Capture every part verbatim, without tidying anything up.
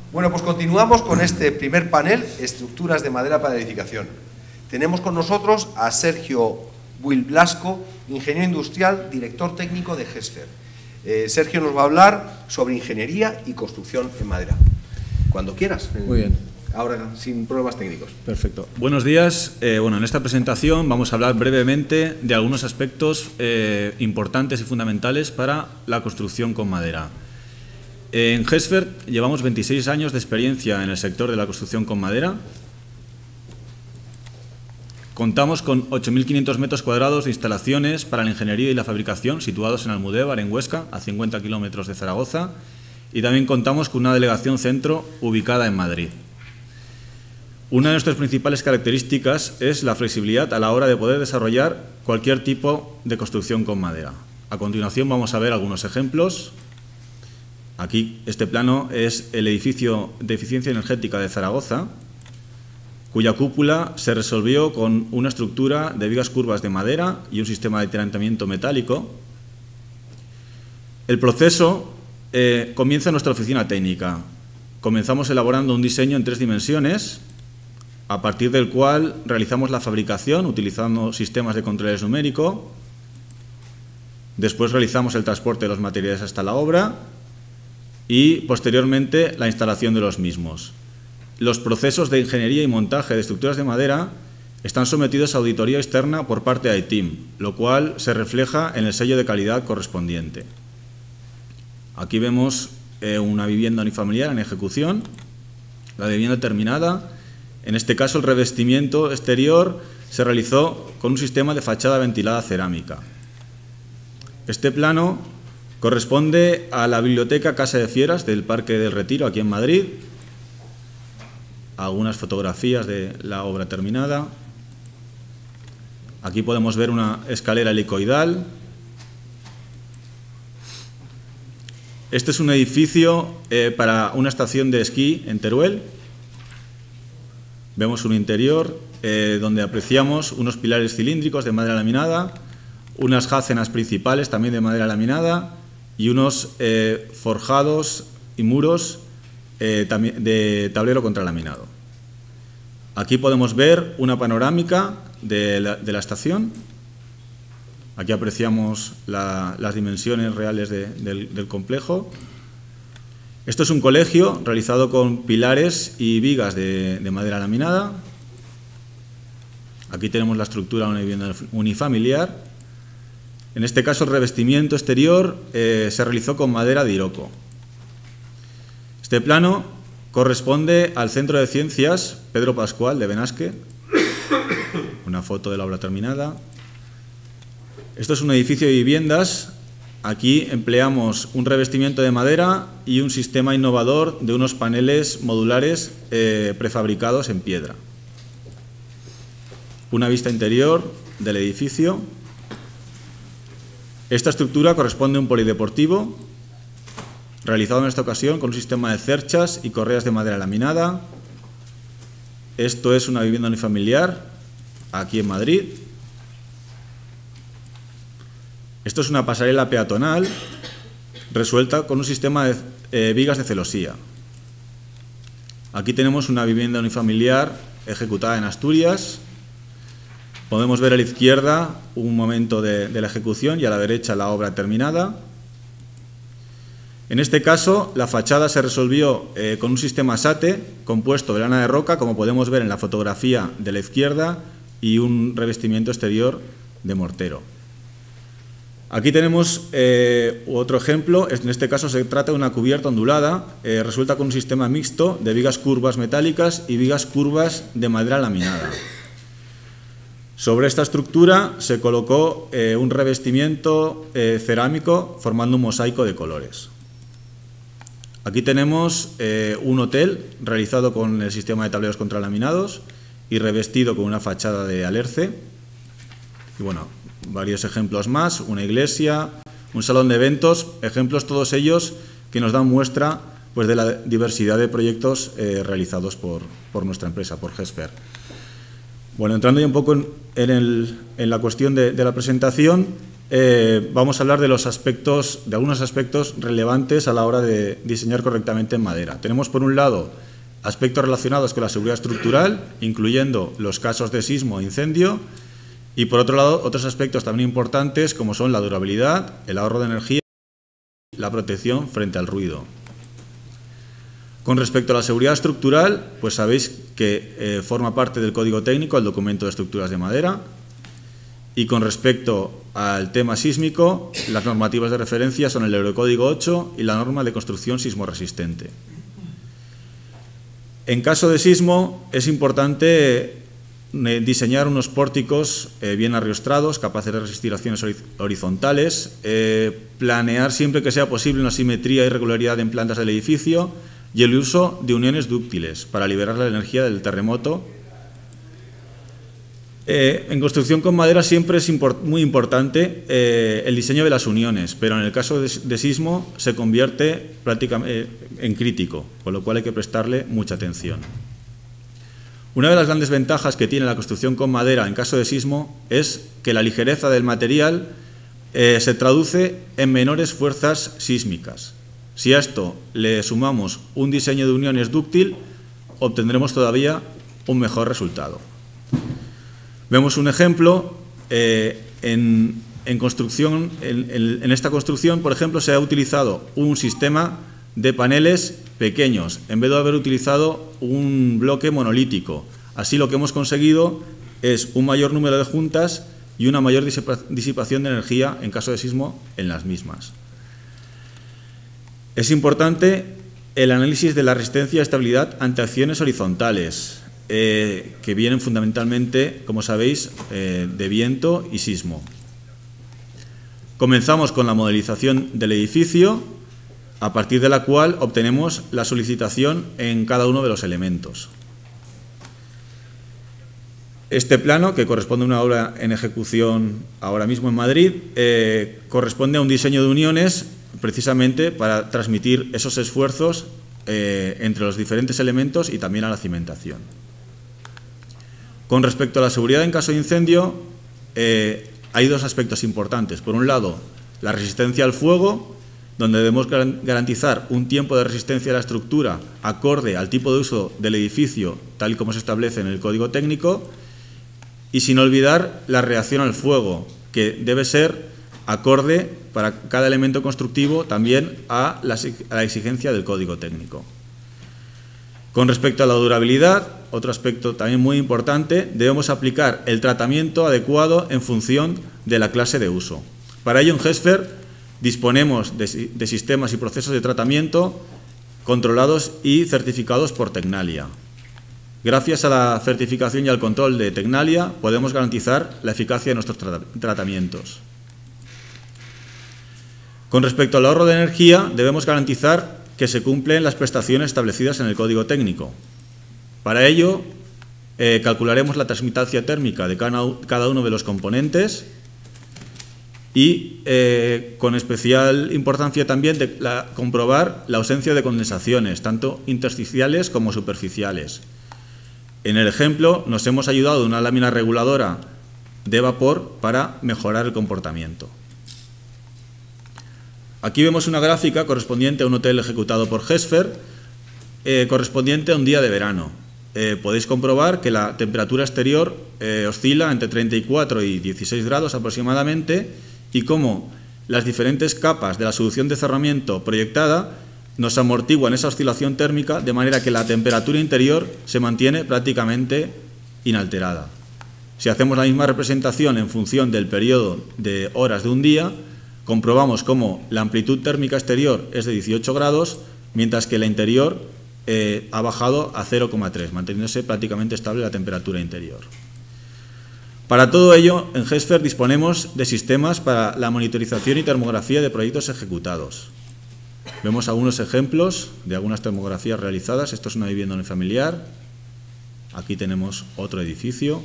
Bueno, pues continuamos con este primer panel, estructuras de madera para edificación. Tenemos con nosotros a Sergio Buil Blasco, ingeniero industrial, director técnico de Gesfer. Eh, Sergio nos va a hablar sobre ingeniería y construcción en madera. Cuando quieras. Muy bien. Ahora, sin problemas técnicos. Perfecto. Buenos días. Eh, bueno, en esta presentación vamos a hablar brevemente de algunos aspectos eh, importantes y fundamentales para la construcción con madera. En Gesfer llevamos veintiséis años de experiencia en el sector de la construcción con madera. Contamos con ocho mil quinientos metros cuadrados de instalaciones para la ingeniería y la fabricación situados en Almudévar, en Huesca, a cincuenta kilómetros de Zaragoza, y también contamos con una delegación centro ubicada en Madrid. Una de nuestras principales características es la flexibilidad a la hora de poder desarrollar cualquier tipo de construcción con madera. A continuación vamos a ver algunos ejemplos. Aquí este plano es el edificio de eficiencia energética de Zaragoza, cuya cúpula se resolvió con una estructura de vigas curvas de madera y un sistema de tirantamiento metálico. El proceso eh, comienza en nuestra oficina técnica. Comenzamos elaborando un diseño en tres dimensiones, a partir del cual realizamos la fabricación utilizando sistemas de control numérico. Después realizamos el transporte de los materiales hasta la obra y posteriormente la instalación de los mismos. Los procesos de ingeniería y montaje de estructuras de madera están sometidos a auditoría externa por parte de I T I M, lo cual se refleja en el sello de calidad correspondiente. Aquí vemos eh, una vivienda unifamiliar en ejecución, la vivienda terminada. En este caso el revestimiento exterior se realizó con un sistema de fachada ventilada cerámica. Este plano corresponde a la Biblioteca Casa de Fieras del Parque del Retiro, aquí en Madrid. Algunas fotografías de la obra terminada. Aquí podemos ver una escalera helicoidal. Este es un edificio eh, para una estación de esquí en Teruel. Vemos un interior eh, donde apreciamos unos pilares cilíndricos de madera laminada, unas jácenas principales también de madera laminada y unos eh, forjados y muros eh, también de tablero contralaminado. Aquí podemos ver una panorámica de la, de la estación. Aquí apreciamos la, las dimensiones reales de, del, del complejo. Esto es un colegio realizado con pilares y vigas de, de madera laminada. Aquí tenemos la estructura de una vivienda unifamiliar. En este caso el revestimiento exterior eh, se realizó con madera de Iroko. Este plano corresponde al Centro de Ciencias Pedro Pascual de Benasque. Una foto de la obra terminada. Esto es un edificio de viviendas. Aquí empleamos un revestimiento de madera y un sistema innovador de unos paneles modulares eh, prefabricados en piedra. Una vista interior del edificio. Esta estructura corresponde a un polideportivo realizado en esta ocasión con un sistema de cerchas y correas de madera laminada. Esto es una vivienda unifamiliar aquí en Madrid. Esto es una pasarela peatonal resuelta con un sistema de eh, vigas de celosía. Aquí tenemos una vivienda unifamiliar ejecutada en Asturias. Podemos ver a la izquierda un momento de, de la ejecución y a la derecha la obra terminada. En este caso, la fachada se resolvió eh, con un sistema SATE compuesto de lana de roca, como podemos ver en la fotografía de la izquierda, y un revestimiento exterior de mortero. Aquí tenemos eh, otro ejemplo. En este caso se trata de una cubierta ondulada, eh, resuelta con un sistema mixto de vigas curvas metálicas y vigas curvas de madera laminada. Sobre esta estructura se colocó eh, un revestimiento eh, cerámico formando un mosaico de colores. Aquí tenemos eh, un hotel realizado con el sistema de tableros contralaminados y revestido con una fachada de alerce. Y bueno, varios ejemplos más, una iglesia, un salón de eventos, ejemplos todos ellos que nos dan muestra pues, de la diversidad de proyectos eh, realizados por, por nuestra empresa, por Gesfer. Bueno, entrando ya un poco en, en, el, en la cuestión de, de la presentación, eh, vamos a hablar de los aspectos, de algunos aspectos relevantes a la hora de diseñar correctamente en madera. Tenemos, por un lado, aspectos relacionados con la seguridad estructural, incluyendo los casos de sismo e incendio, y por otro lado, otros aspectos también importantes como son la durabilidad, el ahorro de energía y la protección frente al ruido. Con respecto a la seguridad estructural, pues sabéis que eh, forma parte del Código Técnico el documento de estructuras de madera, y con respecto al tema sísmico, las normativas de referencia son el Eurocódigo ocho y la norma de construcción sismorresistente. En caso de sismo, es importante diseñar unos pórticos eh, bien arriostrados, capaces de resistir acciones horizontales, eh, planear siempre que sea posible una simetría y regularidad en plantas del edificio y el uso de uniones dúctiles para liberar la energía del terremoto. Eh, en construcción con madera siempre es import muy importante eh, el diseño de las uniones, pero en el caso de, de sismo se convierte prácticamente eh, en crítico, con lo cual hay que prestarle mucha atención. Una de las grandes ventajas que tiene la construcción con madera en caso de sismo es que la ligereza del material eh, se traduce en menores fuerzas sísmicas. Si a esto le sumamos un diseño de uniones dúctil, obtendremos todavía un mejor resultado. Vemos un ejemplo eh, en, en, construcción, en, en, en esta construcción, por ejemplo, se ha utilizado un sistema de paneles pequeños, en vez de haber utilizado un bloque monolítico. Así lo que hemos conseguido es un mayor número de juntas y una mayor disipación de energía en caso de sismo en las mismas. Es importante el análisis de la resistencia y estabilidad ante acciones horizontales, eh, que vienen fundamentalmente, como sabéis, eh, de viento y sismo. Comenzamos con la modelización del edificio, a partir de la cual obtenemos la solicitación en cada uno de los elementos. Este plano, que corresponde a una obra en ejecución ahora mismo en Madrid, eh, corresponde a un diseño de uniones precisamente para transmitir esos esfuerzos eh, entre los diferentes elementos y también a la cimentación. Con respecto a la seguridad en caso de incendio, eh, hay dos aspectos importantes. Por un lado, la resistencia al fuego, donde debemos garantizar un tiempo de resistencia a la estructura acorde al tipo de uso del edificio, tal y como se establece en el Código Técnico, y sin olvidar la reacción al fuego, que debe ser acorde para cada elemento constructivo también a la, a la exigencia del Código Técnico. Con respecto a la durabilidad, otro aspecto también muy importante, debemos aplicar el tratamiento adecuado en función de la clase de uso. Para ello, en Gesfer disponemos de, de sistemas y procesos de tratamiento controlados y certificados por Tecnalia. Gracias a la certificación y al control de Tecnalia podemos garantizar la eficacia de nuestros tra tratamientos. Con respecto al ahorro de energía, debemos garantizar que se cumplen las prestaciones establecidas en el Código Técnico. Para ello, eh, calcularemos la transmitancia térmica de cada uno de los componentes y eh, con especial importancia también de la, comprobar la ausencia de condensaciones, tanto intersticiales como superficiales. En el ejemplo nos hemos ayudado de una lámina reguladora de vapor para mejorar el comportamiento. Aquí vemos una gráfica correspondiente a un hotel ejecutado por Gesfer, eh, correspondiente a un día de verano. Eh, podéis comprobar que la temperatura exterior eh, oscila entre treinta y cuatro y dieciséis grados aproximadamente, y cómo las diferentes capas de la solución de cerramiento proyectada nos amortiguan esa oscilación térmica, de manera que la temperatura interior se mantiene prácticamente inalterada. Si hacemos la misma representación en función del periodo de horas de un día, comprobamos cómo la amplitud térmica exterior es de dieciocho grados, mientras que la interior eh, ha bajado a cero coma tres, manteniéndose prácticamente estable la temperatura interior. Para todo ello, en Gesfer disponemos de sistemas para la monitorización y termografía de proyectos ejecutados. Vemos algunos ejemplos de algunas termografías realizadas. Esto es una vivienda unifamiliar. Aquí tenemos otro edificio.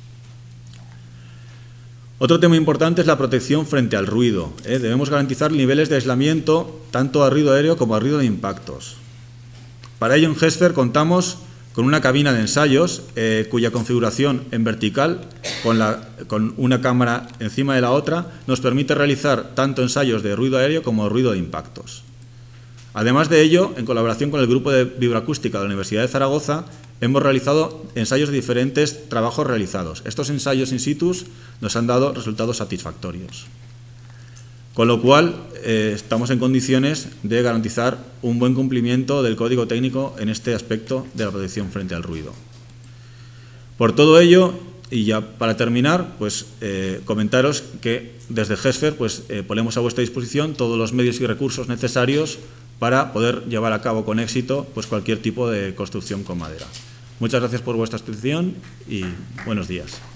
Otro tema importante es la protección frente al ruido. ¿eh? Debemos garantizar niveles de aislamiento tanto a ruido aéreo como a ruido de impactos. Para ello, en Gesfer contamos con una cabina de ensayos eh, cuya configuración en vertical, con, la, con una cámara encima de la otra, nos permite realizar tanto ensayos de ruido aéreo como ruido de impactos. Además de ello, en colaboración con el Grupo de Vibroacústica de la Universidad de Zaragoza, hemos realizado ensayos de diferentes trabajos realizados. Estos ensayos in situ nos han dado resultados satisfactorios. Con lo cual, eh, estamos en condiciones de garantizar un buen cumplimiento del código técnico en este aspecto de la protección frente al ruido. Por todo ello, y ya para terminar, pues eh, comentaros que desde GESFER pues, eh, ponemos a vuestra disposición todos los medios y recursos necesarios para poder llevar a cabo con éxito pues, cualquier tipo de construcción con madera. Muchas gracias por vuestra atención y buenos días.